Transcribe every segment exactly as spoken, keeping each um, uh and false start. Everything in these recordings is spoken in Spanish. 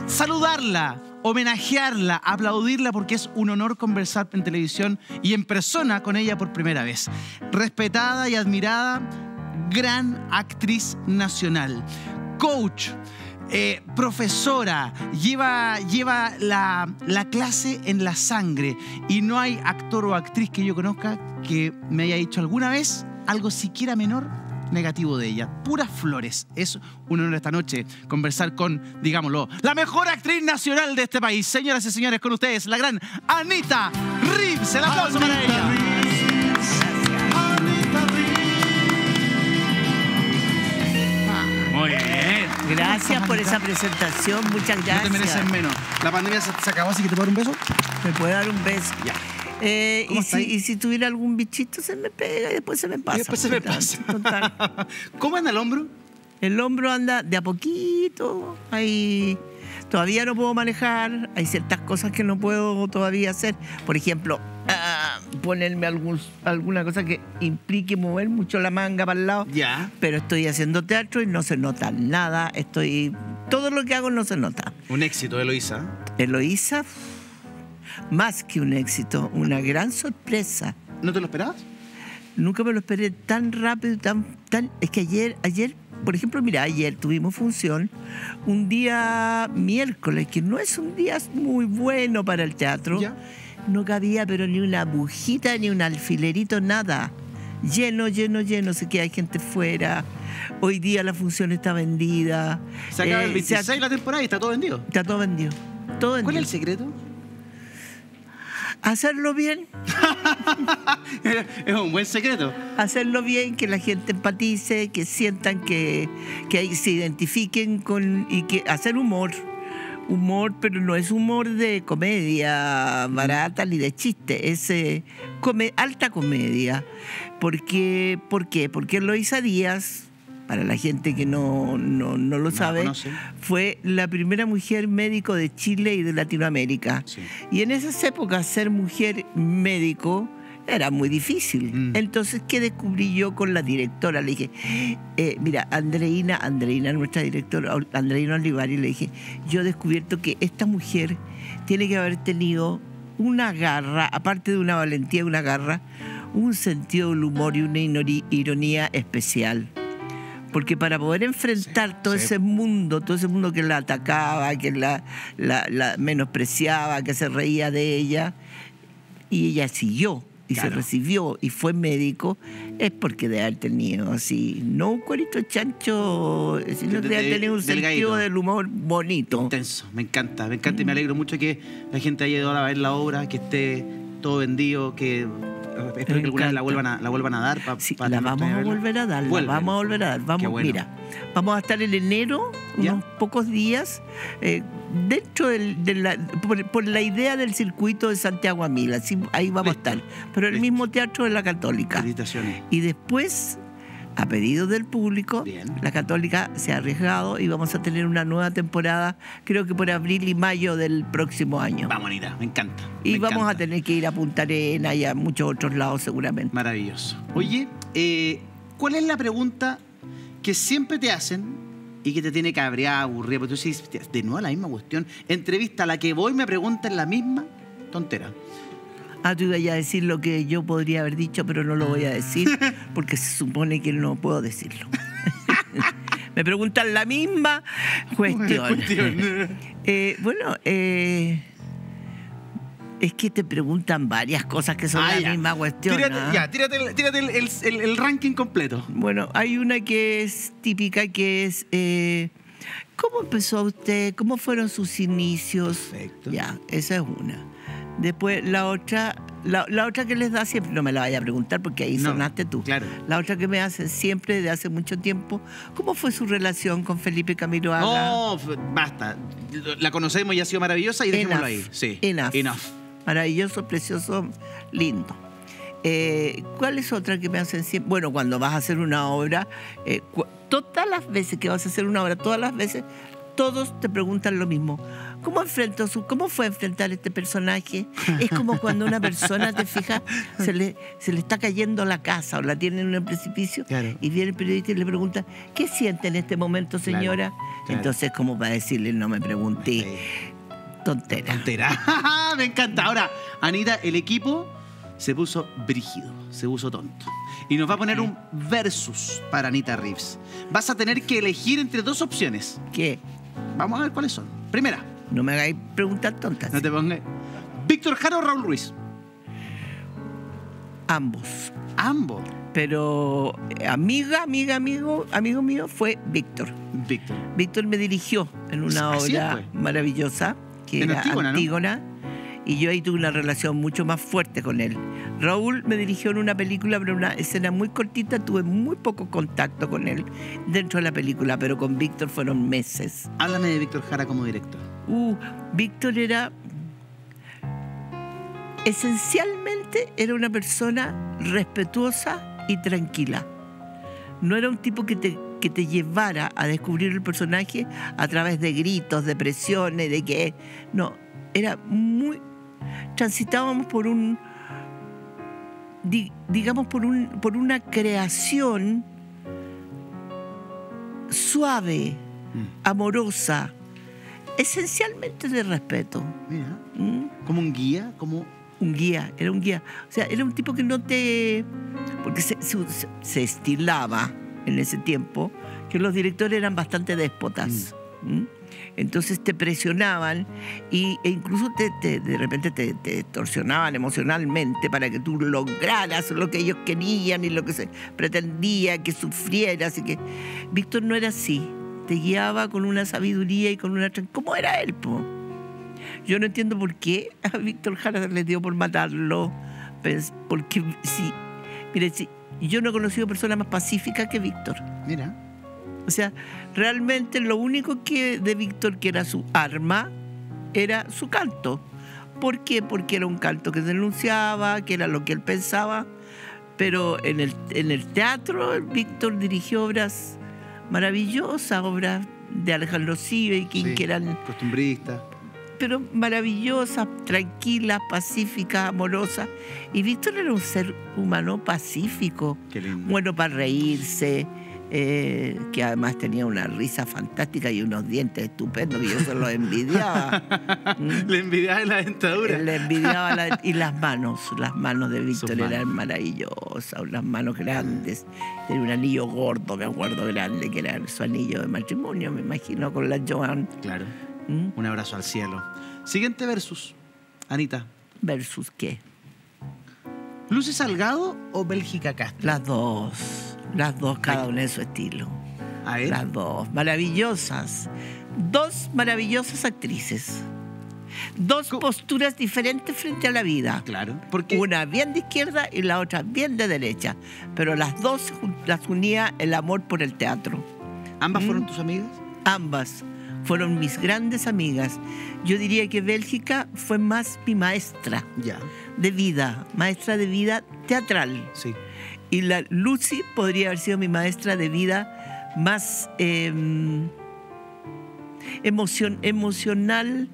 saludarla, homenajearla, aplaudirla porque es un honor conversar en televisión y en persona con ella por primera vez. Respetada y admirada, gran actriz nacional, coach, eh, profesora, lleva, lleva la, la clase en la sangre y no hay actor o actriz que yo conozca que me haya dicho alguna vez algo siquiera menor negativo de ella. Puras flores. Es un honor esta noche conversar con, digámoslo, la mejor actriz nacional de este país. Señoras y señores, con ustedes, la gran Anita Reeves. El aplauso para ella. Muy bien. Gracias por esa presentación. Muchas gracias. No te mereces menos. La pandemia se, se acabó, así que te puedo dar un beso. ¿Me puede dar un beso? Ya. Eh, y, si, y si tuviera algún bichito se me pega y después se me pasa. Y después se me total, pasa. Total. ¿Cómo anda el hombro? El hombro anda de a poquito. Hay, todavía no puedo manejar. Hay ciertas cosas que no puedo todavía hacer. Por ejemplo, ah, ponerme algún, alguna cosa que implique mover mucho la manga para el lado. Ya. Pero estoy haciendo teatro y no se nota nada. Estoy, todo lo que hago no se nota. Un éxito, Eloísa. Eloísa, más que un éxito, una gran sorpresa. ¿No te lo esperabas? Nunca me lo esperé tan rápido, tan, tan... Es que ayer, ayer, por ejemplo, mira, ayer tuvimos función un día miércoles, que no es un día muy bueno para el teatro. ¿Ya? No cabía, pero ni una bujita, ni un alfilerito, nada. Lleno, lleno, lleno. Sé que hay gente fuera. Hoy día la función está vendida. Se acaba Eh, el veintiséis se ha- la temporada y está todo vendido. Está todo vendido. Todo vendido. ¿Cuál es el secreto? Hacerlo bien. Es un buen secreto. Hacerlo bien, que la gente empatice, que sientan que, que ahí se identifiquen con... Y que hacer humor. Humor, pero no es humor de comedia barata ni de chiste. Es eh, come- alta comedia. Porque, ¿Por qué? Porque Eloísa Díaz, para la gente que no, no, no lo la sabe, conoce. fue la primera mujer médico de Chile y de Latinoamérica. Sí. Y en esas épocas ser mujer médico era muy difícil. Mm. Entonces, ¿qué descubrí yo con la directora? Le dije, eh, mira, Andreina, Andreina, nuestra directora, Andreina Olivari, le dije, yo he descubierto que esta mujer tiene que haber tenido una garra, aparte de una valentía, una garra, un sentido del humor y una inori- ironía especial. Porque para poder enfrentar Sí, todo sí. ese mundo, todo ese mundo que la atacaba, que la, la, la menospreciaba, que se reía de ella, y ella siguió y Claro. se recibió y fue médico, es porque de haber tenido así, no un cuerito chancho, sino De- de haber de- tenido un delgadito. sentido del humor bonito. Intenso, me encanta, me encanta y me alegro mucho que la gente haya ido a ver la obra, que esté todo vendido, que eh, espero Me que alguna vez la encanta. vuelvan a, la vuelvan a dar. Pa, Sí, pa la tener vamos a oportunidad de volver a dar, la Vuelven. vamos a volver a dar. Qué Vamos, bueno. mira, vamos a estar en enero, ¿Ya? unos pocos días, eh, dentro del- de la, por, por la idea del circuito de Santiago a Mil, así, ahí vamos Listo. a estar. Pero el Listo. mismo teatro de la Católica. Felicitaciones. Y después, a pedido del público, Bien. la Católica se ha arriesgado y vamos a tener una nueva temporada, creo que por abril y mayo del próximo año. Vamos, Anita, me encanta. Y me vamos encanta. a tener que ir a Punta Arenas y a muchos otros lados seguramente. Maravilloso. Oye, eh, ¿cuál es la pregunta que siempre te hacen y que te tiene cabreada, aburrida? Porque tú dices, de nuevo la misma cuestión. Entrevista a la que voy me preguntan la misma tontera. Ah, tú ibas a decir lo que yo podría haber dicho, pero no lo voy a decir porque se supone que no puedo decirlo. Me preguntan la misma cuestión. Cuestión. Eh, bueno, eh, es que te preguntan varias cosas que son Ah, la ya. misma cuestión. Tírate, ¿ah? ya, tírate, el, tírate el, el- el- el ranking completo. Bueno, hay una que es típica, que es, eh, ¿cómo empezó usted? ¿Cómo fueron sus inicios? Perfecto. Ya, esa es una. Después la otra, la, la otra que les da siempre, no me la vaya a preguntar porque ahí No, sonaste tú. claro. La otra que me hacen siempre, de hace mucho tiempo, ¿cómo fue su relación con Felipe Camiroaga? No, f- basta. La conocemos y ha sido maravillosa y dejémoslo Enough. ahí. Sí. Enough. Enough. Maravilloso, precioso, lindo. Eh, ¿Cuál es otra que me hacen siempre? Bueno, cuando vas a hacer una obra, eh, cu- todas las veces que vas a hacer una obra, todas las veces todos te preguntan lo mismo. ¿Cómo, enfrentó su, ¿Cómo fue enfrentar este personaje? Es como cuando una persona, te fijas, se le, se le está cayendo la casa o la tiene en un precipicio, claro. y viene el periodista y le pregunta, ¿qué siente en este momento, señora? Claro, claro. Entonces, como para decirle, no me pregunté. Sí. Tontera. Tontera. Me encanta. Ahora, Anita, el equipo se puso brígido, se puso tonto. Y nos va a poner un versus para Anita Reeves. Vas a tener que elegir entre dos opciones. ¿Qué? Vamos a ver cuáles son. Primera. No me hagáis preguntas tontas. No te pongas. ¿Víctor Jara o Raúl Ruiz? Ambos. Ambos. Pero amiga, amiga, amigo, amigo mío fue Víctor. Víctor. Víctor me dirigió en una Así obra fue. maravillosa que En era Antígona, ¿no? Antígona, y yo ahí tuve una relación mucho más fuerte con él. Raúl me dirigió en una película, pero una escena muy cortita, tuve muy poco contacto con él dentro de la película, pero con Víctor fueron meses. Háblame de Víctor Jara como director. Uh, Víctor era... Esencialmente era una persona respetuosa y tranquila. No era un tipo que te, que te llevara a descubrir el personaje a través de gritos, de presiones, de que... No, era muy... Transitábamos por un... Di, digamos, por, un, por una creación suave, mm. amorosa, esencialmente de respeto. Mira, ¿Mm? como un guía, como... Un guía, era un guía. O sea, era un tipo que no te... Porque se, se, se estilaba en ese tiempo que los directores eran bastante déspotas. Mm. ¿Mm? Entonces te presionaban y, e incluso te, te, de repente te, te extorsionaban emocionalmente para que tú lograras lo que ellos querían y lo que se pretendía que sufrieras. Y que Víctor no era así. Te guiaba con una sabiduría y con una... ¿Cómo era él, po? Yo no entiendo por qué a Víctor Jara le dio por matarlo. Pues porque sí, mire, sí, yo no he conocido persona más pacífica que Víctor. Mira. O sea, realmente lo único que de Víctor que era su arma era su canto. ¿Por qué? Porque era un canto que denunciaba, que era lo que él pensaba. Pero en el, en el teatro, Víctor dirigió obras maravillosas, obras de Alejandro Sieveking, sí, que eran costumbristas, pero maravillosas, tranquilas, pacíficas, amorosas. Y Víctor era un ser humano pacífico, bueno para reírse, eh, que además tenía una risa fantástica y unos dientes estupendos que yo se los envidiaba. ¿Mm? Le envidiaba la dentadura. Le envidiaba la, y las manos, las manos de Víctor eran maravillosas, unas manos grandes. Tenía un anillo gordo, me acuerdo, grande, que era su anillo de matrimonio, me imagino, con la Joan. Claro. ¿Mm? Un abrazo al cielo. Siguiente versus, Anita. ¿Versus qué? ¿Lucy Salgado o Bélgica Castro? Las dos. Las dos, cada una de su estilo. A ver. Las dos. Maravillosas. Dos maravillosas actrices. Dos ¿Cómo? Posturas diferentes frente a la vida. Claro. Porque una bien de izquierda y la otra bien de derecha. Pero las dos las unía el amor por el teatro. ¿Ambas ¿Mm? fueron tus amigas? Ambas fueron mis grandes amigas. Yo diría que Bélgica fue más mi maestra ya. de vida, maestra de vida teatral. Sí. Y la Lucy podría haber sido mi maestra de vida más eh, emocion, emocional,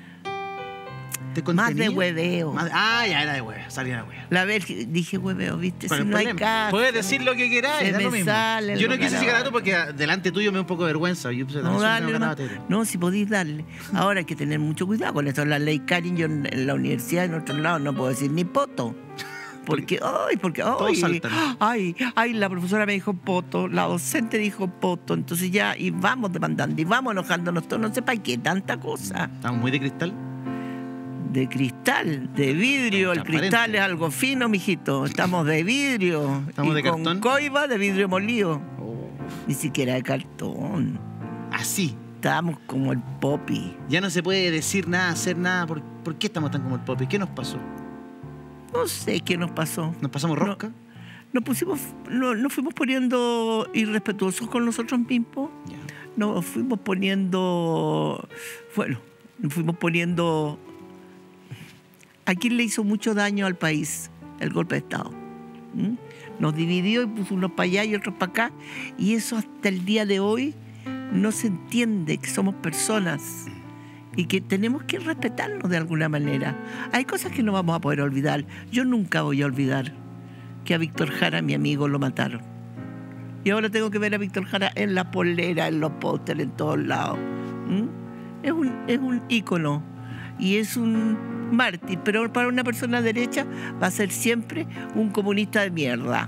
más de hueveo. Más, ah, ya era de hueveo, salía de hueveo. La Bélgica, dije hueveo, ¿viste? Pero si no hay caso. Puedes decir lo que queráis, da lo mismo. Yo no quise llegar a tú porque delante tuyo me da un poco de vergüenza. Yo, pues, no, dale, no, no, si podéis darle. Ahora hay que tener mucho cuidado con esto. La ley Karin, yo en, en la universidad, en otros lados, no puedo decir ni poto. Porque, ay, porque, ay, ay, ay, la profesora me dijo poto, la docente dijo poto, entonces ya, y vamos demandando, y vamos enojándonos todos, no sé para qué, tanta cosa. ¿Estamos muy de cristal? De cristal, de vidrio, el cristal es algo fino, mijito, estamos de vidrio. ¿Estamos y de con cartón? Coiba de vidrio molido, oh. Ni siquiera de cartón. Así. Estamos como el Poppy. Ya no se puede decir nada, hacer nada, ¿por, ¿por qué estamos tan como el Poppy? ¿Qué nos pasó? No sé qué nos pasó. ¿Nos pasamos rosca? No, nos pusimos, no, nos fuimos poniendo irrespetuosos con nosotros mismos. Yeah. Nos fuimos poniendo, bueno, nos fuimos poniendo. ¿A quién le hizo mucho daño al país el golpe de Estado? ¿Mm? Nos dividió y puso unos para allá y otros para acá. Y eso hasta el día de hoy no se entiende que somos personas y que tenemos que respetarnos de alguna manera. Hay cosas que no vamos a poder olvidar. Yo nunca voy a olvidar que a Víctor Jara, mi amigo, lo mataron. Y ahora tengo que ver a Víctor Jara en la polera, en los pósteres, en todos lados. ¿Mm? Es un, es un ícono y es un mártir, pero para una persona derecha va a ser siempre un comunista de mierda.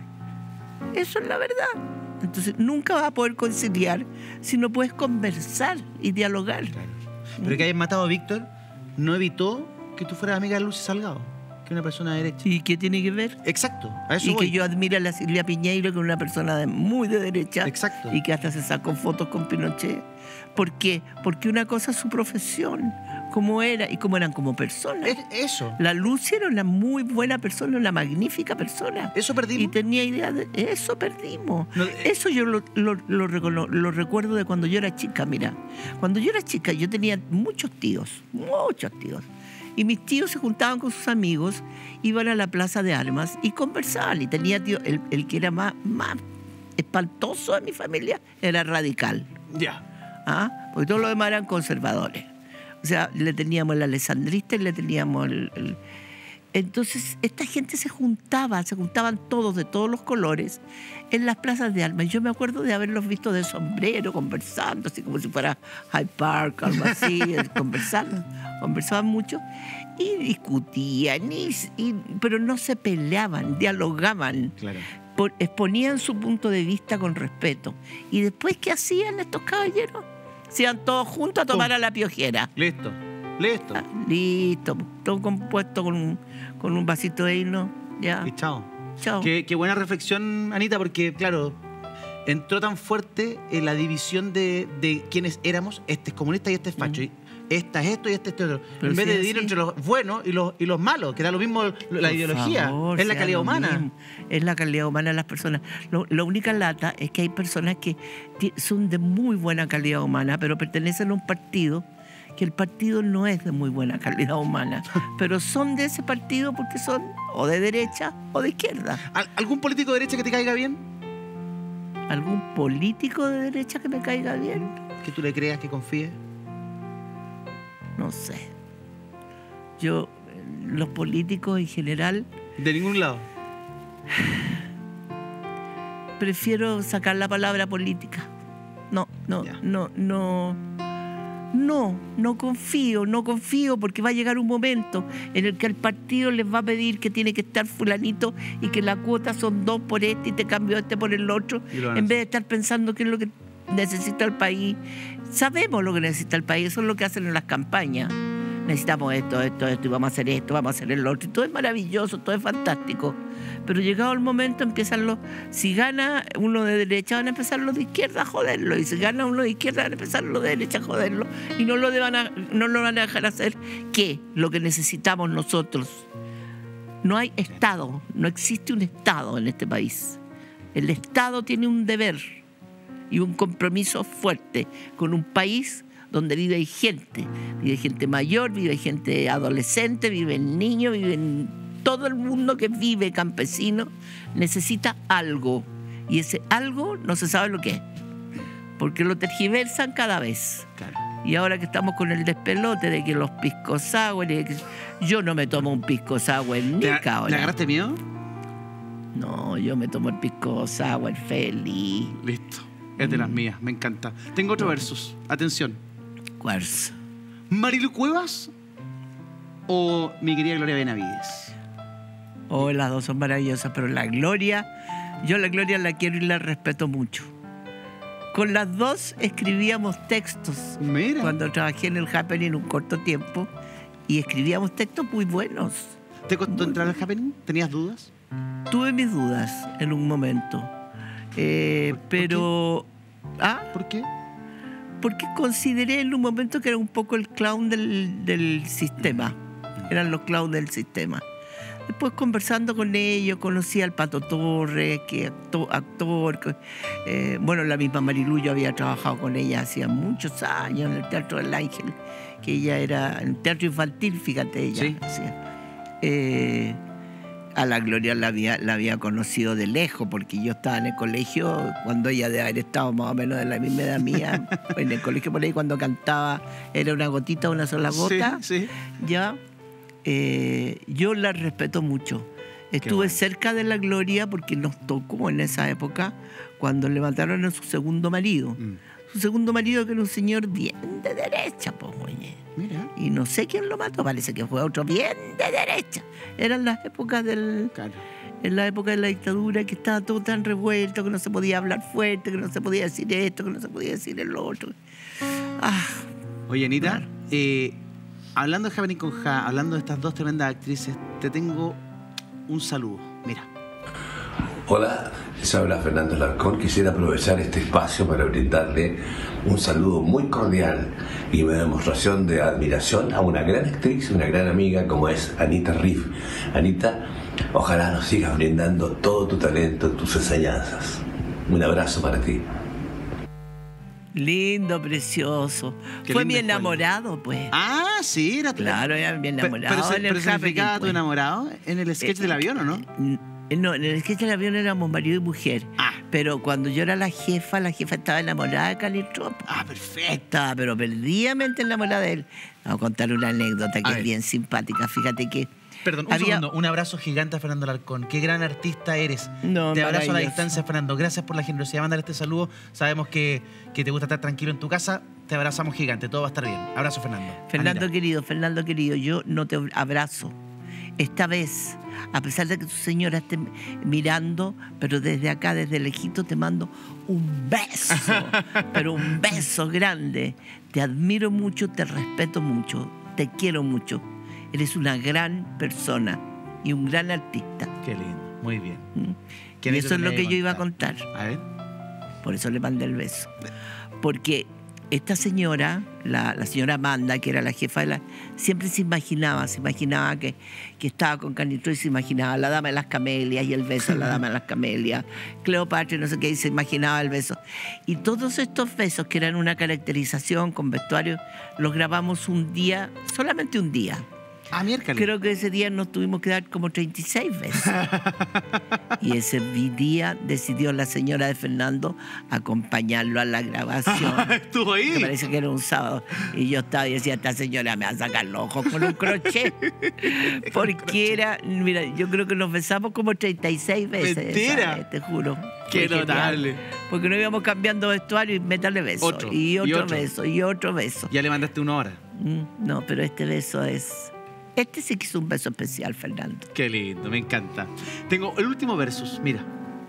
Eso es la verdad. Entonces nunca vas a poder conciliar si no puedes conversar y dialogar. Claro. Pero que hayas matado a Víctor no evitó que tú fueras amiga de Lucy Salgado, que es una persona de derecha. ¿Y qué tiene que ver? Exacto, a eso Y voy. que yo admiro a la Silvia Piñeiro, que es una persona de, muy de derecha. Exacto. Y que hasta se sacó fotos con Pinochet. ¿Por qué? Porque una cosa es su profesión, cómo era y cómo eran como personas. Es eso. La Lucy era una muy buena persona, una magnífica persona. Eso perdimos. Y tenía idea de... Eso perdimos. No, eh. Eso yo lo, lo, lo, recono- lo recuerdo de cuando yo era chica, mira. Cuando yo era chica yo tenía muchos tíos, muchos tíos. Y mis tíos se juntaban con sus amigos, iban a la plaza de armas y conversaban. Y tenía tío, el, el que era más, más espantoso de mi familia era radical. Ya. ¿Ah? Porque todos los demás eran conservadores. O sea, le teníamos el alessandrista y le teníamos el, el... Entonces, esta gente se juntaba, se juntaban todos de todos los colores en las plazas de armas. Yo me acuerdo de haberlos visto de sombrero, conversando, así como si fuera Hyde Park, algo así, conversando. Conversaban mucho y discutían, y, y, pero no se peleaban, dialogaban. Claro. Por, exponían su punto de vista con respeto. ¿Y después qué hacían estos caballeros? Se iban todos juntos a tomar Pum. a la piojera. Listo. Listo. Ah, listo, todo compuesto con un, con un vasito de hino. Ya. Y chao. Chao. Qué, qué buena reflexión, Anita, porque, claro, entró tan fuerte en la división de, de quiénes éramos. Este es comunista y este es facho. Mm. Y esta es esto y este es esto. Pero en vez si de es dividir así. entre los buenos y los, y los malos, que da lo mismo la Por ideología. favor, es la sea calidad lo humana. mismo. Es la calidad humana de las personas. Lo, la única lata es que hay personas que ti- son de muy buena calidad humana, pero pertenecen a un partido que el partido no es de muy buena calidad humana, pero son de ese partido porque son o de derecha o de izquierda. ¿Al- ¿Algún político de derecha que te caiga bien? ¿Algún político de derecha que me caiga bien? Que tú le creas, que confíes. No sé. Yo, eh, los políticos en general, De ningún lado. prefiero sacar la palabra política. No, no, Ya. no, no. No, no confío, no confío porque va a llegar un momento en el que el partido les va a pedir que tiene que estar fulanito y que la cuota son dos por este y te cambio este por el otro, Y lo van a en hacer. vez de estar pensando qué es lo que necesita el país. Sabemos lo que necesita el país, eso es lo que hacen en las campañas. Necesitamos esto, esto, esto, y vamos a hacer esto, vamos a hacer el otro. Y todo es maravilloso, todo es fantástico. Pero llegado el momento empiezan los... Si gana uno de derecha, van a empezar los de izquierda a joderlo. Y si gana uno de izquierda, van a empezar los de derecha a joderlo. Y no lo, van a, no lo van a dejar hacer. ¿Qué? Lo que necesitamos nosotros. No hay Estado, no existe un Estado en este país. El Estado tiene un deber y un compromiso fuerte con un país donde vive gente, vive gente mayor, vive gente adolescente, viven niños, viven todo el mundo que vive campesino, necesita algo. Y ese algo no se sabe lo que es, porque lo tergiversan cada vez. Claro. Y ahora que estamos con el despelote de que los pisco sour, y que- yo no me tomo un pisco sour ni ¿Te, cabrón. ¿Le agarraste miedo? No, yo me tomo el pisco sour feliz. Listo. Es de las mías, me encanta. Tengo otro versus. Atención. Cuarzo. ¿Marilu Cuevas o mi querida Gloria Benavides? Oh, las dos son maravillosas, pero la Gloria, yo la Gloria la quiero y la respeto mucho. Con las dos escribíamos textos. Mira. Cuando trabajé en el Happening un corto tiempo y escribíamos textos muy buenos. ¿Te costó entrar al Happening? ¿Tenías dudas? Tuve mis dudas en un momento, eh, ¿Por- por pero... ¿Ah? ¿Por qué? Porque consideré en un momento que era un poco el clown del, del sistema. Eran los clowns del sistema. Después, conversando con ellos, conocí al Pato Torres, que acto, actor. que, eh, bueno, la misma Marilu, yo había trabajado con ella hacía muchos años en el Teatro del Ángel, que ella era en teatro infantil, fíjate, ella Sí. hacía. Eh, A la Gloria la había, la había conocido de lejos, porque yo estaba en el colegio cuando ella debe haber estado más o menos de la misma edad mía. En el colegio por ahí cuando cantaba era una gotita, una sola gota. Sí, sí. Ya, eh, yo la respeto mucho. Estuve bueno. cerca de la Gloria porque nos tocó en esa época cuando le mataron a su segundo marido. Mm. Su segundo marido que era un señor bien de derecha, pues, oye. Mira. Y no sé quién lo mató, parece que fue otro bien de derecha. Eran las épocas del... Claro. En la época de la dictadura, que estaba todo tan revuelto, que no se podía hablar fuerte, que no se podía decir esto, que no se podía decir el otro. Ah, Oye, Anita, Claro. eh, hablando de Happening con Ja, hablando de estas dos tremendas actrices, te tengo un saludo. Mira. Hola, les habla Fernando Larcón. Quisiera aprovechar este espacio para brindarle un saludo muy cordial y una demostración de admiración a una gran actriz, una gran amiga como es Anita Riff. Anita, ojalá nos sigas brindando todo tu talento, tus enseñanzas. Un abrazo para ti. lindo, precioso. Qué Fue lindo mi escuela. enamorado, pues. Ah, sí, era tu- Claro, era mi Pe- enamorado. Pero, se, en el pero se Happening, significaba tu pues. enamorado en el sketch Eh, del avión, ¿o no? Eh, No, en el sketch del avión éramos marido y mujer. Ah. Pero cuando yo era la jefa, la jefa estaba enamorada de Calitro. Ah, perfecto. Estaba, pero perdidamente enamorada de él. Vamos a contar una anécdota que A es ver. bien simpática. Fíjate que... Perdón, un Había- segundo. Un abrazo gigante a Fernando Larcón. Qué gran artista eres. No, Te abrazo a la maravilloso. distancia, Fernando. Gracias por la generosidad de mandar este saludo. Sabemos que, que te gusta estar tranquilo en tu casa. Te abrazamos gigante. Todo va a estar bien. Abrazo, Fernando. Fernando Anita. querido, Fernando querido, yo no te abrazo. Esta vez, a pesar de que tu señora esté mirando, pero desde acá, desde lejito, te mando un beso, pero un beso grande. Te admiro mucho, te respeto mucho, te quiero mucho. Eres una gran persona y un gran artista. Qué lindo. Muy bien. ¿Mm? Qué Y bonito eso es que lo me que haya yo iba a contado. contar. A ver. Por eso le mandé el beso. Porque esta señora, la, la señora Amanda, que era la jefa de la... Siempre se imaginaba, se imaginaba que, que estaba con Canitro y se imaginaba la dama de las camelias y el beso a la dama de las camelias, Cleopatra y no sé qué, y se imaginaba el beso. Y todos estos besos, que eran una caracterización con vestuario, los grabamos un día, solamente un día. Ah, miércoles. Creo que ese día nos tuvimos que dar como treinta y seis veces. Y ese día decidió la señora de Fernando acompañarlo a la grabación. Estuvo Me ahí. parece que era un sábado. Y yo estaba y decía, esta señora me va a sacar los ojos con un crochet. Porque era, mira, yo creo que nos besamos como treinta y seis veces. Mentira. esa vez, te juro. Qué Fue genial. notable. Porque no íbamos cambiando vestuario y meterle beso. Otro, Y y otro, otro. beso, y otro beso. Ya le mandaste una hora. Mm, No, pero este beso es... Este sí que es un beso especial, Fernando. Qué lindo, me encanta. Tengo el último versus, mira.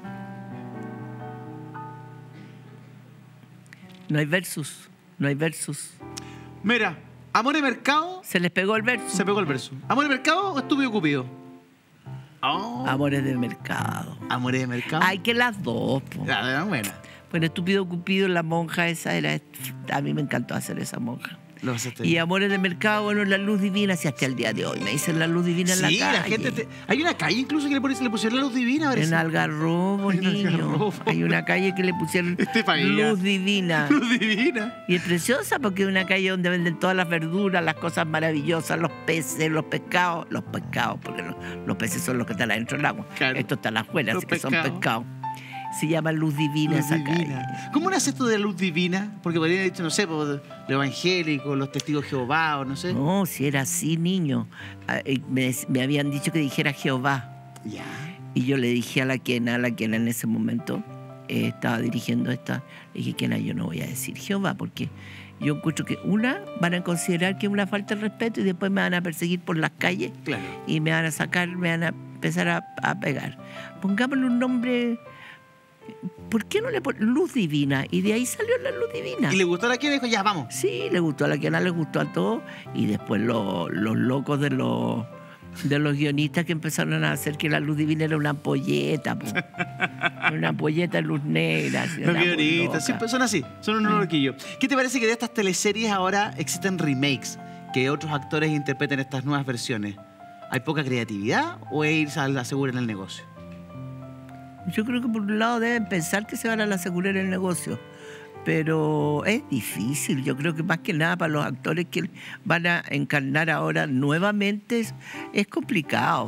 No hay versus, no hay versus. Mira, ¿Amor de Mercado? Se les pegó el versus. Se pegó el verso. ¿Amor de Mercado o Estúpido Cupido? Oh, Amores de mercado. Amor de Mercado. Hay que las dos, po. Ah, era buena. Bueno, Estúpido Cupido, la monja esa era... A mí me encantó hacer esa monja. Lo pasaste Y bien. Amores de mercado, bueno, la luz divina, si hasta el día de hoy me dicen la luz divina en Sí, la la, calle. gente... te- Hay una calle incluso que le, ponen- le pusieron la luz divina. parece. En Algarrobo, En niño. Algarrobo. Hay una calle que le pusieron Este pa' ella. luz divina. Luz divina. Y es preciosa porque es una calle donde venden todas las verduras, las cosas maravillosas, los peces, los pescados, los pescados, porque los, los peces son los que están adentro del agua. Claro. Estos están afuera, Los así que son pescados. pescados. Se llama Luz Divina Luz esa divina. calle. ¿Cómo nace esto de la luz divina? Porque podría haber dicho, no sé, por lo evangélico, los testigos de Jehová, o no sé. No, si era así, niño. Ah, eh, Me, me habían dicho que dijera Jehová. Ya. Y yo le dije a la Kena, a la Kena en ese momento eh, estaba dirigiendo esta, le dije, Kena, yo no voy a decir Jehová, porque yo encuentro que una, van a considerar que es una falta de respeto y después me van a perseguir por las calles Claro. y me van a sacar, me van a empezar a, a pegar. Pongámosle un nombre, ¿por qué no le ponen Luz Divina? Y de ahí salió la Luz Divina. Y le gustó a la que dijo, ya, vamos. Sí, le gustó a la Kena, le gustó a todos. Y después lo- los locos de los, de los guionistas que empezaron a hacer que la luz divina era una ampolleta, po. Una ampolleta de luz negra. así, Los una muy guionistas, loca. siempre son así, son unos loquillos. ¿Qué te parece que de estas teleseries ahora existen remakes? Que otros actores interpreten estas nuevas versiones. ¿Hay poca creatividad o es irse a la segura en el negocio? Yo creo que por un lado deben pensar que se van a asegurar el negocio, pero es difícil. Yo creo que más que nada para los actores que van a encarnar ahora nuevamente es, es complicado.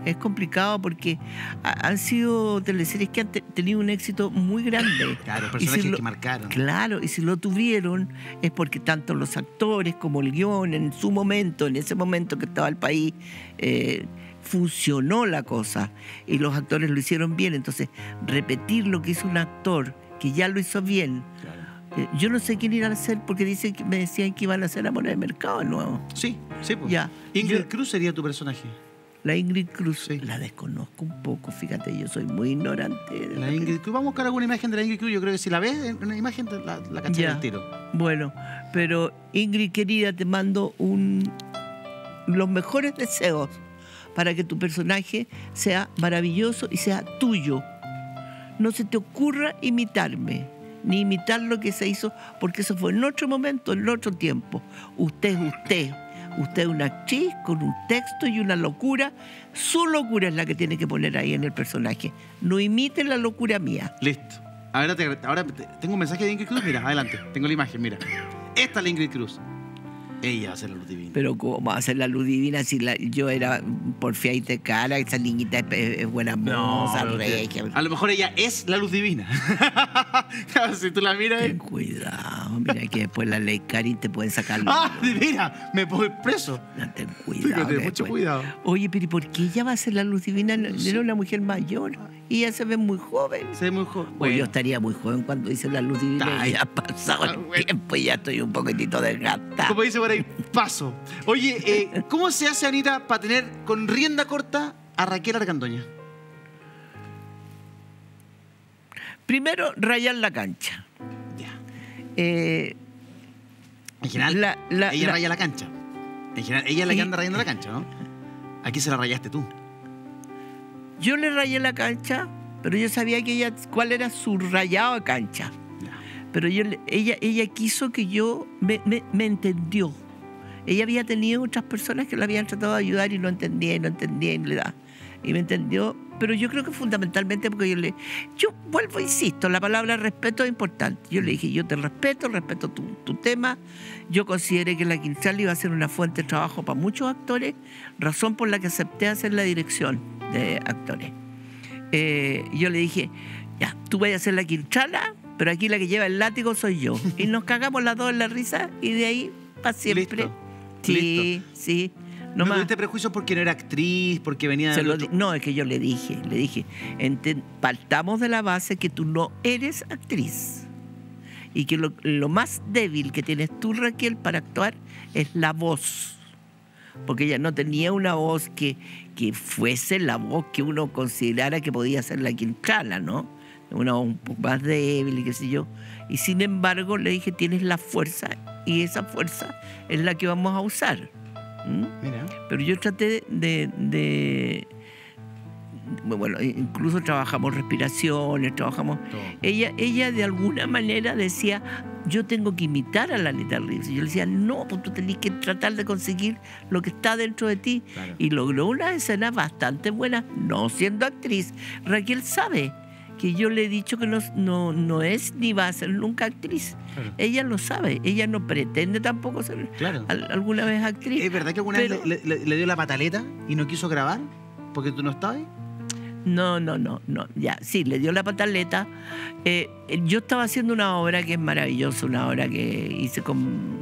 Es complicado porque ha- han sido teleseries que han te- tenido un éxito muy grande. Claro, Y personajes si lo- que marcaron. Claro, y si lo tuvieron es porque tanto los actores como el guión en su momento, en ese momento que estaba el país, eh, funcionó la cosa y los actores lo hicieron bien. Entonces, repetir lo que hizo un actor que ya lo hizo bien. eh, yo no sé quién irá a hacer porque dicen que me decían que iban a hacer Amor de Mercado de nuevo. Sí, sí. Pues. Ya. Ingrid Yo- Cruz sería tu personaje. La Ingrid Cruz, Sí. la desconozco un poco, fíjate, yo soy muy ignorante. de La la Ingrid Cruz. Vamos a buscar alguna imagen de la Ingrid Cruz. Yo creo que si la ves en una imagen, te la, la cachas Ya. del tiro. Bueno, pero Ingrid querida, te mando un los mejores deseos para que tu personaje sea maravilloso y sea tuyo. No se te ocurra imitarme, ni imitar lo que se hizo, porque eso fue en otro momento, en otro tiempo. Usted es usted. Usted es una actriz con un texto y una locura. Su locura es la que tiene que poner ahí en el personaje. No imite la locura mía. Listo. Ahora, te- ahora te- tengo un mensaje de Ingrid Cruz. Mira, adelante. Tengo la imagen, mira. Esta es la Ingrid Cruz. Ella va a ser la luz divina. Pero ¿cómo va a ser la luz divina si la- yo era porfiadita de cara? Esa niñita es, es buena moza, pero que- regia. a lo mejor ella es la luz divina. Si tú la miras. Ten cuidado, mira que después la ley Karin te pueden sacar los- ¡Ah! Mira, me voy preso. No, ten cuidado. Fíjate, que mucho después- cuidado. Oye, pero ¿y por qué ella va a ser la luz divina? No- Era una mujer mayor y ella se ve muy joven. Se ve muy joven. Pues yo estaría muy joven cuando hice la luz divina. Ay. Y ya ha pasado Ah, el bueno. tiempo y ya estoy un poquitito desgastada. Como dice por ahí, paso. Oye, eh, ¿cómo se hace, Anita, para tener con rienda corta a Raquel Argandoña? Primero, rayar la cancha. Ya. Eh, En general, La- la- ella la- raya la cancha. En general, ella es la que Sí. anda rayando la cancha, ¿no? Aquí se la rayaste tú. Yo le rayé la cancha, pero yo sabía que ella, cuál era su rayado de cancha. Ya. Pero yo, le- ella, ella quiso que yo, me, me, me entendió. Ella había tenido otras personas que la habían tratado de ayudar y no entendía, y no entendía, y le da. Y me entendió, pero yo creo que fundamentalmente porque yo le... Yo vuelvo, insisto, la palabra respeto es importante. Yo le dije, yo te respeto, respeto tu, tu tema. Yo consideré que la Quintral iba a ser una fuente de trabajo para muchos actores, razón por la que acepté hacer la dirección de actores. Eh, yo le dije, ya, tú vayas a hacer la Quintrala, pero aquí la que lleva el látigo soy yo. Y nos cagamos las dos en la risa y de ahí para siempre. Listo. Sí, sí. No No más. tuviste prejuicios porque no era actriz, porque venía de Se lo otro- di- no, es que yo le dije, le dije, enten- partamos de la base que tú no eres actriz. Y que lo, lo más débil que tienes tú, Raquel, para actuar es la voz. Porque ella no tenía una voz que, que fuese la voz que uno considerara que podía ser la Quintrala, ¿no? Una voz un poco más débil y qué sé yo. Y sin embargo, le dije, tienes la fuerza y esa fuerza es la que vamos a usar. ¿Mm? Mira. Pero yo traté de, de- bueno, incluso trabajamos respiraciones, trabajamos... Todo. Ella, ella de alguna manera decía, yo tengo que imitar a la Anita Reeves. Y yo le decía, no, pues tú tenés que tratar de conseguir lo que está dentro de ti. Claro. Y logró una escena bastante buena, no siendo actriz. Raquel sabe que yo le he dicho que no, no, no es ni va a ser nunca actriz. Claro. Ella lo sabe, ella no pretende tampoco ser Claro. al- alguna vez actriz. ¿Es verdad que alguna Pero- vez le, le- le dio la pataleta y no quiso grabar? ¿Porque tú no estabas ahí? No, no, no, no. Ya, sí, le dio la pataleta. Eh, yo estaba haciendo una obra que es maravillosa, una obra que hice con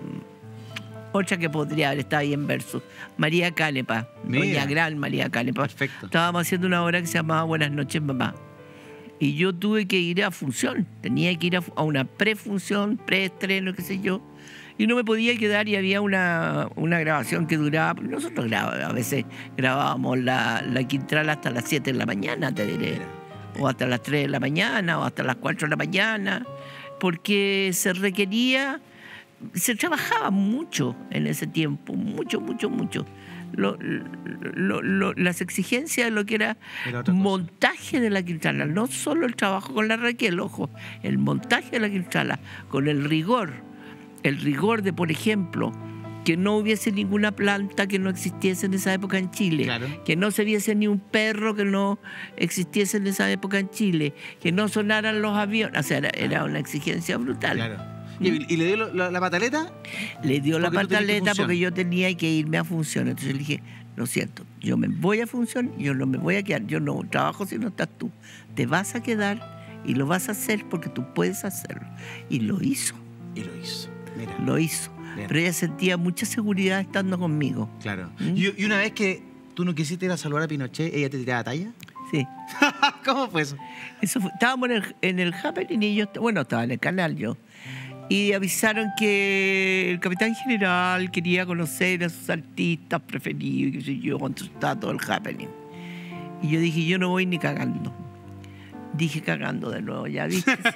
otra que podría haber estado ahí en Versus. María Canepa, Mira. doña gran María Canepa. Perfecto. Estábamos haciendo una obra que se llamaba Buenas noches, mamá. Y yo tuve que ir a función. Tenía que ir a, a una prefunción, preestreno, qué sé yo. Y no me podía quedar y había una, una grabación que duraba... Nosotros grabábamos, a veces grabábamos la, la Quintral hasta las siete de la mañana, te diré. O hasta las tres de la mañana, o hasta las cuatro de la mañana. Porque se requería... Se trabajaba mucho en ese tiempo, mucho, mucho, mucho. Lo- lo- lo- las exigencias de lo que era Era otra cosa. montaje de la Quintrala, no solo el trabajo con la Raquel, ojo, el montaje de la Quintrala, con el rigor, el rigor de, por ejemplo, que no hubiese ninguna planta que no existiese en esa época en Chile, Claro. que no se viese ni un perro que no existiese en esa época en Chile, que no sonaran los aviones, o sea, era, era una exigencia brutal. Claro. ¿Y, y le dio lo- la, la pataleta? Le dio la Porque tú tenías tu pataleta función. porque yo tenía que irme a función. Entonces le dije, lo siento, yo me voy a función, yo no me voy a quedar, yo no trabajo si no estás tú. Te vas a quedar y lo vas a hacer porque tú puedes hacerlo. Y lo hizo, Y lo hizo. Mira. lo hizo. Bien. Pero ella sentía mucha seguridad estando conmigo. Claro. ¿Mm? Y, y una vez que tú no quisiste ir a saludar a Pinochet, ¿ella te tiraba talla? Sí. ¿Cómo fue eso? Eso fue- estábamos en el, en el Happening y yo, bueno, estaba en el canal yo. Y avisaron que el capitán general quería conocer a sus artistas preferidos y qué sé yo, cuando estaba todo el Happening. Y yo dije, yo no voy ni cagando. Dije cagando de nuevo, ya viste. Sí.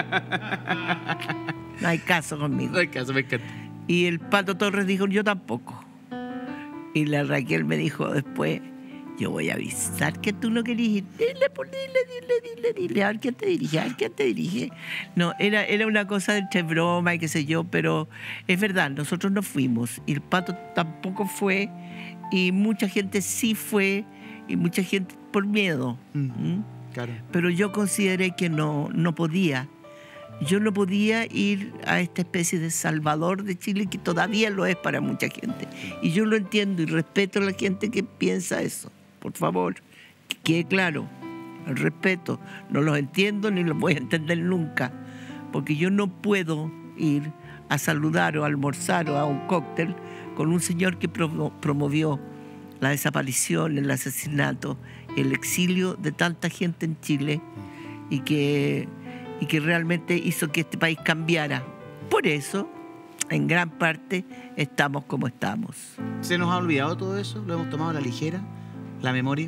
No hay caso conmigo. No hay caso, me encanta. Y el Pato Torres dijo, yo tampoco. Y la Raquel me dijo después, yo voy a avisar que tú no querías ir. Dile, pues, dile, dile, dile, dile, a ver quién te dirige, a ver quién te dirige. No, era, era una cosa entre broma y qué sé yo, pero es verdad, nosotros no fuimos. Y el Pato tampoco fue, y mucha gente sí fue, y mucha gente por miedo. Mm. ¿Mm? Claro. Pero yo consideré que no, no podía. Yo no podía ir a esta especie de salvador de Chile que todavía lo es para mucha gente. Y yo lo entiendo y respeto a la gente que piensa eso. Por favor, que quede claro. El respeto. No los entiendo ni los voy a entender nunca. Porque yo no puedo ir a saludar o a almorzar o a un cóctel con un señor que promo- promovió la desaparición, el asesinato, el exilio de tanta gente en Chile y que, y que realmente hizo que este país cambiara. Por eso, en gran parte, estamos como estamos. ¿Se nos ha olvidado todo eso? ¿Lo hemos tomado a la ligera? ¿La memoria?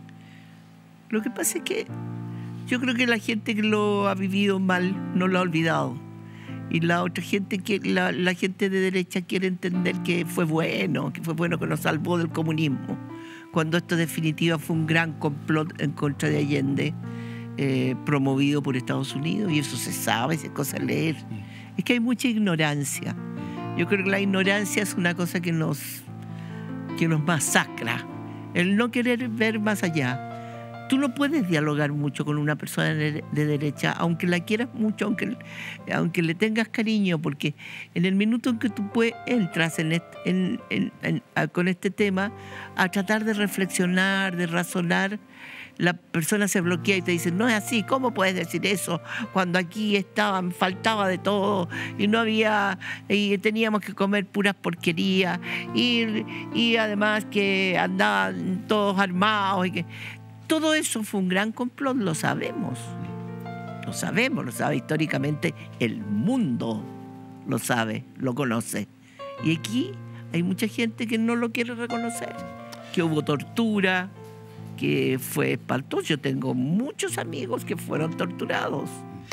Lo que pasa es que yo creo que la gente que lo ha vivido mal no lo ha olvidado. Y la otra gente, que la, la gente de derecha quiere entender que fue bueno, que fue bueno que nos salvó del comunismo. Cuando esto en definitiva fue un gran complot en contra de Allende, eh, promovido por Estados Unidos, y eso se sabe, es cosa de leer. Es que hay mucha ignorancia. Yo creo que la ignorancia es una cosa que nos, que nos masacra. El no querer ver más allá. Tú no puedes dialogar mucho con una persona de, de derecha, aunque la quieras mucho, aunque, aunque le tengas cariño, porque en el minuto en que tú puedes, entras en este, en, en, en, a, con este tema a tratar de reflexionar, de razonar, la persona se bloquea y te dice, no es así, ¿cómo puedes decir eso? Cuando aquí estaban, faltaba de todo y no había, y teníamos que comer puras porquerías y, y además que andaban todos armados y que... Todo eso fue un gran complot, lo sabemos. Lo sabemos, lo sabe históricamente. El mundo lo sabe, lo conoce. Y aquí hay mucha gente que no lo quiere reconocer. Que hubo tortura, que fue espantoso. Yo tengo muchos amigos que fueron torturados.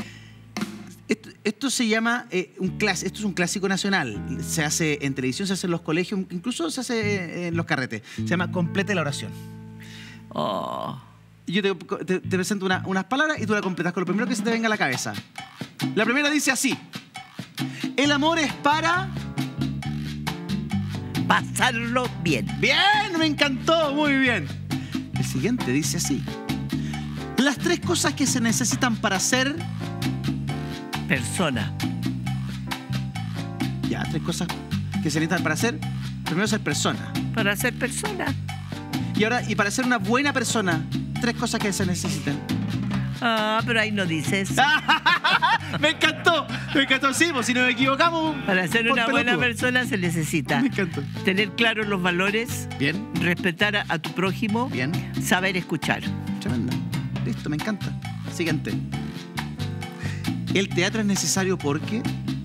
Esto, esto se llama eh, un clas- esto es un clásico nacional. Se hace en televisión, se hace en los colegios, incluso se hace en los carretes. Se llama Complete la oración. Oh, Yo te, te- te presento una- unas palabras y tú la completas con lo primero que se te venga a la cabeza. La primera dice así: el amor es para... pasarlo bien. Bien, me encantó, muy bien. El siguiente dice así: las tres cosas que se necesitan para ser... Persona. Ya, tres cosas que se necesitan para ser... Primero, ser persona. Para ser persona. Y ahora, y para ser una buena persona, tres cosas que se necesitan. Ah, pero ahí no dices. Me encantó, me encantó. Sí, pues si nos equivocamos... Para ser por una buena pelotudo. persona se necesita Me encantó. tener claros los valores, Bien, respetar a, a tu prójimo, bien. saber escuchar. Tremenda. Listo, me encanta. Siguiente. El teatro es necesario porque...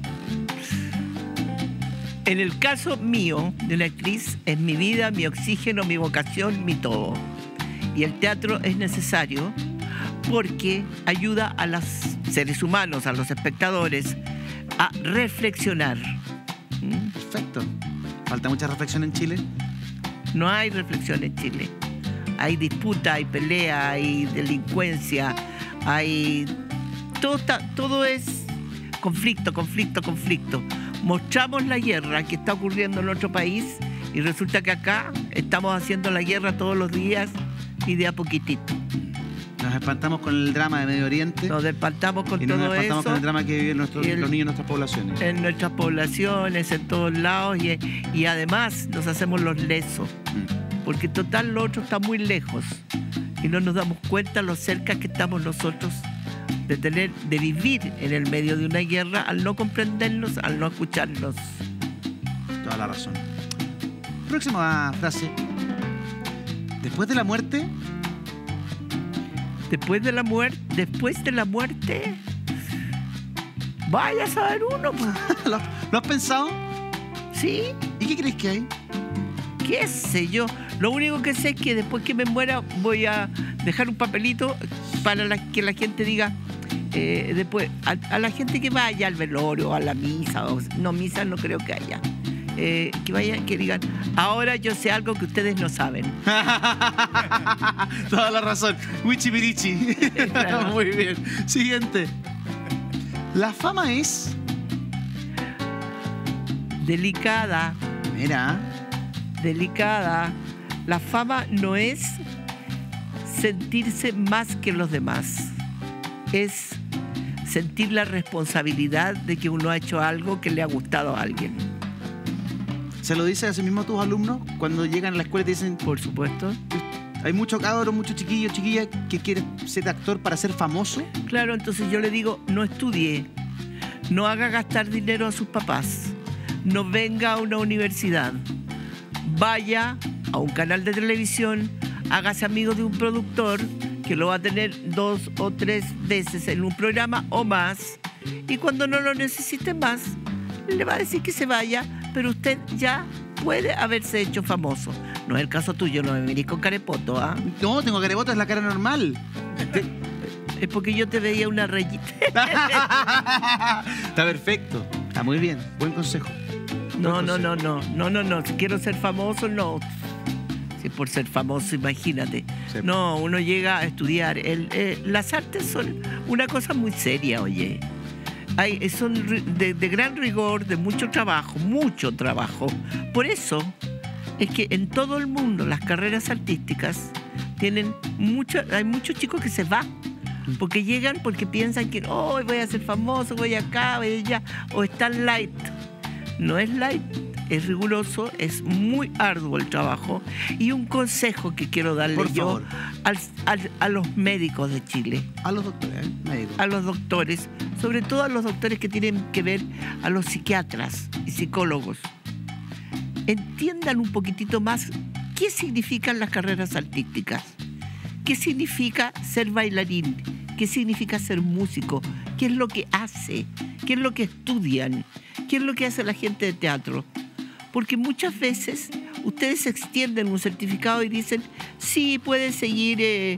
En el caso mío de una actriz, es mi vida, mi oxígeno, mi vocación, mi todo. Y el teatro es necesario porque ayuda a los seres humanos, a los espectadores, a reflexionar. ¿Mm? Perfecto. Falta mucha reflexión en Chile. No hay reflexión en Chile. Hay disputa, hay pelea, hay delincuencia, hay... Todo, está- todo es conflicto, conflicto, conflicto. Mostramos la guerra que está ocurriendo en nuestro país y resulta que acá estamos haciendo la guerra todos los días y de a poquitito. No es espantamos con el drama de Medio Oriente. Nos espantamos con y nos todo espantamos eso. con el drama que viven nuestros, Y el- los niños en nuestras poblaciones. En nuestras poblaciones, en todos lados, y, y además nos hacemos los lesos, Mm. porque total lo otro está muy lejos y no nos damos cuenta lo cerca que estamos nosotros de tener, de vivir en el medio de una guerra al no comprendernos, al no escucharnos. Toda la razón. Próxima frase. Después de la muerte, Después de la muerte, después de la muerte, vaya a saber uno, pues. ¿lo, lo has pensado? ¿Sí? ¿Y qué crees que hay? ¿Qué sé yo? Lo único que sé es que después que me muera voy a dejar un papelito para la- que la gente diga, eh, después, a, a la gente que vaya al velorio, a la misa, o, no, misa no creo que haya, eh, que vayan, que digan, ahora yo sé algo que ustedes no saben. Toda la razón. Wichipirichi. Claro. Muy bien. Siguiente. La fama es... Delicada, Mira. delicada. La fama no es sentirse más que los demás, es sentir la responsabilidad de que uno ha hecho algo que le ha gustado a alguien. ¿Se lo dices a sí mismo a tus alumnos cuando llegan a la escuela y te dicen, Por supuesto. hay muchos cabros, muchos chiquillos, chiquillas que quieren ser actor para ser famoso? Claro, entonces yo le digo, no estudie, no haga gastar dinero a sus papás, no venga a una universidad, vaya a un canal de televisión, hágase amigo de un productor que lo va a tener dos o tres veces en un programa o más, y cuando no lo necesite más, le va a decir que se vaya, pero usted ya puede haberse hecho famoso. No es el caso tuyo, no me mirís con carepoto, ¿ah? No, tengo carebotas, es la cara normal. Es porque yo te veía una rayita. Está perfecto. Está muy bien. Buen consejo. No, no, no, no, no, no, no. Si quiero ser famoso, no. Si es por ser famoso, imagínate. Sí. No, uno llega a estudiar. El, eh, las artes son una cosa muy seria, oye. Hay, son ri- de, de gran rigor, de mucho trabajo, mucho trabajo. Por eso es que en todo el mundo las carreras artísticas tienen mucho, hay muchos chicos que se van. Porque llegan porque piensan que oh, voy a ser famoso, voy acá, voy allá, o están light. No es light, es riguroso, es muy arduo el trabajo. Y un consejo que quiero darle Por yo favor. al- al- a los médicos de Chile, A los doctores, ¿eh? Médicos. a los doctores, sobre todo a los doctores que tienen que ver a los psiquiatras y psicólogos. Entiendan un poquitito más qué significan las carreras artísticas, qué significa ser bailarín, qué significa ser músico, qué es lo que hace, qué es lo que estudian, qué es lo que hace la gente de teatro. Porque muchas veces ustedes extienden un certificado y dicen, sí, pueden seguir eh,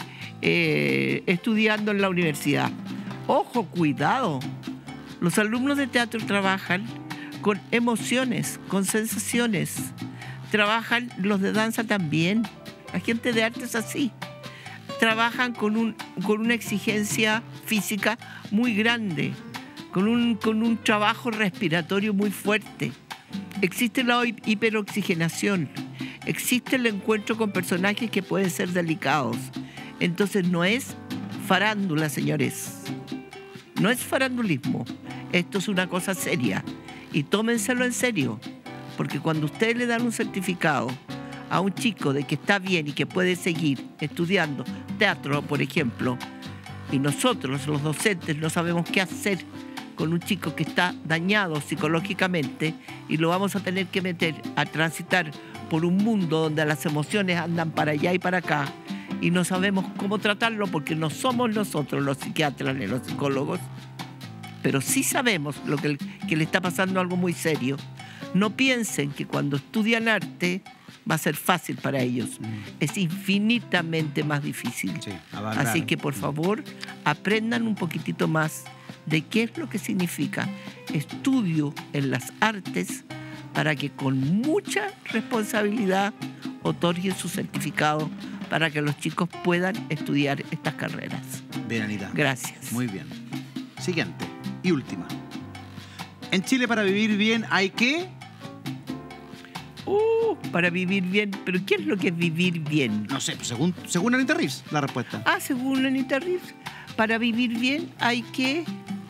eh, estudiando en la universidad. Ojo, cuidado. Los alumnos de teatro trabajan con emociones, con sensaciones. Trabajan los de danza también. La gente de arte es así. Trabajan con, un, con una exigencia física muy grande, con un, con un trabajo respiratorio muy fuerte. Existe la hi- hiperoxigenación, existe el encuentro con personajes que pueden ser delicados. Entonces no es farándula, señores. No es farandulismo. Esto es una cosa seria. Y tómenselo en serio. Porque cuando ustedes le dan un certificado a un chico de que está bien y que puede seguir estudiando teatro, por ejemplo, y nosotros, los docentes, no sabemos qué hacer con un chico que está dañado psicológicamente y lo vamos a tener que meter a transitar por un mundo donde las emociones andan para allá y para acá y no sabemos cómo tratarlo porque no somos nosotros los psiquiatras ni los psicólogos, pero sí sabemos lo que, que le está pasando algo muy serio. No piensen que cuando estudian arte va a ser fácil para ellos. Es infinitamente más difícil. Sí, a valorar. Así que por favor aprendan un poquitito más de qué es lo que significa estudio en las artes para que con mucha responsabilidad otorguen su certificado para que los chicos puedan estudiar estas carreras. Bien, Anita. Gracias. Muy bien. Siguiente y última. En Chile para vivir bien hay que... Uh, Oh, para vivir bien. ¿Pero qué es lo que es vivir bien? No sé, pues según, según Anita Reeves, la respuesta. Ah, según Anita Reeves, para vivir bien hay que,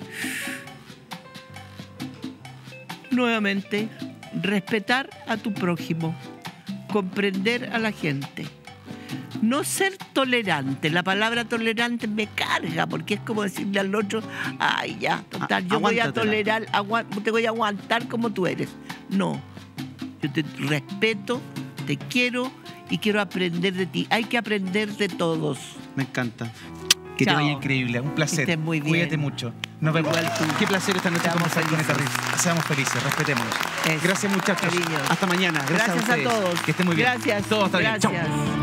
nuevamente, respetar a tu prójimo, comprender a la gente, no ser tolerante. La palabra tolerante me carga porque es como decirle al otro, ay, ya, total, yo voy a Aguántatela. tolerar, agua- te voy a aguantar como tú eres. No, yo te respeto, te quiero y quiero aprender de ti. Hay que aprender de todos. Me encanta. Que Chao. te vaya increíble, un placer. Que estés muy bien. Cuídate mucho. Nos vemos. Igual tú. Qué placer esta noche Seamos conversar con esta felices. Reeves. Seamos felices, respetémonos. Eso. Gracias, muchachos. Cariños. Hasta mañana. Gracias, Gracias a a ustedes. todos. Que estén muy bien. Gracias. Todo está bien. Chao. Gracias.